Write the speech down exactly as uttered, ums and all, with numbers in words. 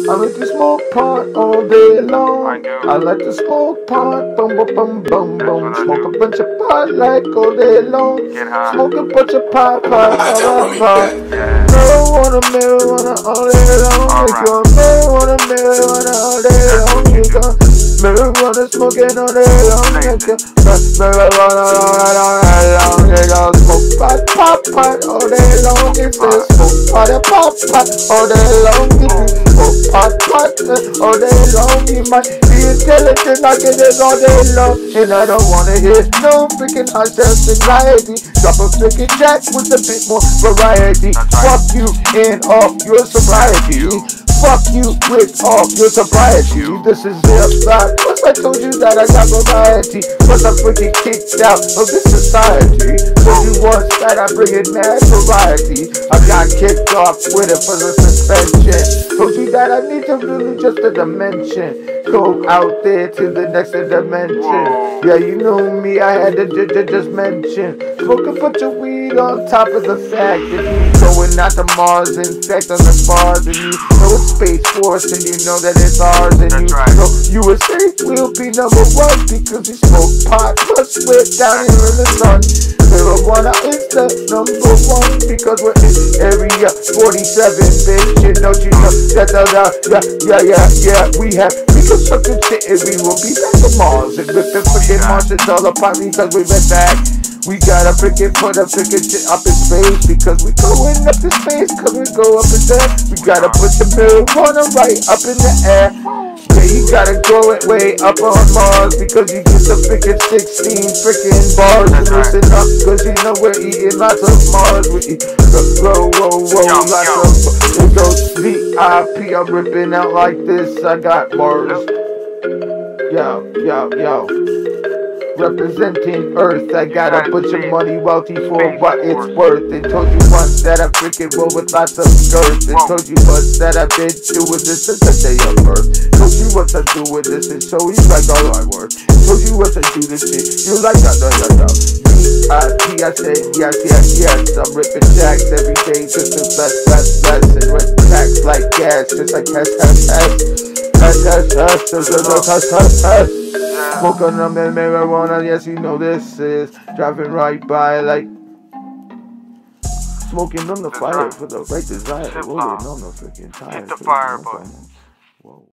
I like to smoke pot all day long. I, do. I like to smoke pot, boom, boom, boom, boom, boom. Smoke a bunch of pot like all day long. Smoke a bunch of pot, pot, pot, pot, pot. Marijuana, marijuana all day long. All right. If you're marijuana, marijuana all day long. You got marijuana smoking all day long. Marijuana all day long. You got smoke pot, pot, pot all day long. If there's smoke pot, pot, pot all day long. Smoke pot, pot all day long. You might be intelligent, I get it all day long. And I don't wanna hear no freaking high self anxiety. Drop a freaking jack with a bit more variety. Fuck you and off your sobriety. Fuck you with all your sobriety. This is the upside. Plus I told you that I got variety. Plus I'm freaking kicked out of this society. Told you once that I bring in mad variety. I got kicked off with it for the suspension. Told you that I need to really just a dimension. Go out there to the next dimension. Yeah, you know me, I had to j j just mention. Smoke a bunch of weed on top of the fact that you going out to Mars. In fact, on the bars, and you know it's Space Force, and you know that it's ours, and you know U S A will be number one because we smoke pot, plus we're down here in the sun. Marijuana is the number one because we're in area forty-seven, bitch. And don't you know that, that, that, yeah, yeah, yeah, yeah, we have reconstructed shit and we will be back to Mars. And with the freaking Mars, it's all about because we went back. We gotta freaking put a freaking shit up in space because we going up to space cause we go up in there. We gotta put the marijuana right up in the air. Yeah, you gotta go it way up on Mars because you get the freaking sixteen freaking bars. And listen up cause you know we're eating lots of Mars. We eat whoa, whoa, whoa, lots of it goes V I P. I'm ripping out like this. I got Mars. Yo, yo, yo. Representing Earth, I got a bunch of money, wealthy for what it's worth. And told you once that I freaking roll with lots of girth. And told you once that I've been doing this since the day of birth. Told you what I do with this, and so he's like all I worth. Told you what I do this shit, you like no, no, no, no. V I P, I said yes, yes, yes. I'm ripping jacks every day, just to bless, bless, bless. And rip packs like gas, just like has, has, has. Has, has, has, has, has, has, has. Smoking on that marijuana, yes, you know this is driving right by like smoking on the fire for the right desire. Rolling on the freaking tire. Hit the fire button. Whoa.